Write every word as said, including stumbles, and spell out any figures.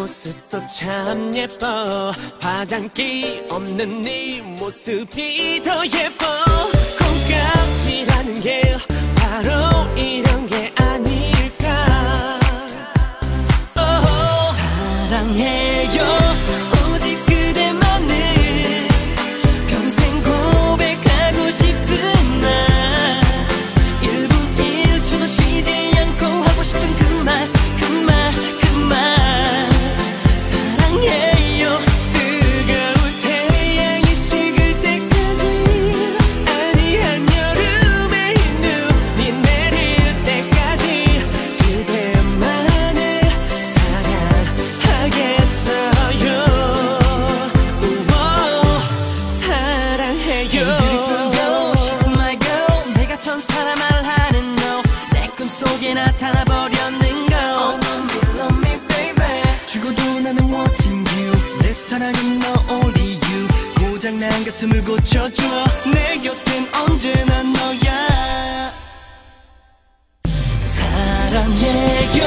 모습도 참 예뻐. 화장기 없는 네 모습이 더 예뻐. 콩깍지라는 게 바로 이런 게 아닐까. oh. 사랑해요 오직 그대만을 평생 고백하고 싶은 날. 일 분 일 초도 쉬지 않고 하고 싶은 그 말 그 말 그 말 사랑해요. 뜨거울 태양이 식을 때까지 아니 한여름의 눈이 내릴 때까지 그대만을 사랑하겠어요. 우와, 사랑해요. She's my girl. 내가 천사라 말하는 너 내 꿈속에 나타나버렸는 거. Oh, love me, love me, baby. 죽어도 나는 wanting you. 내 사랑은 너 only you. 고장난 가슴을 고쳐줘. 내 곁엔 언제나 너야. 사랑해요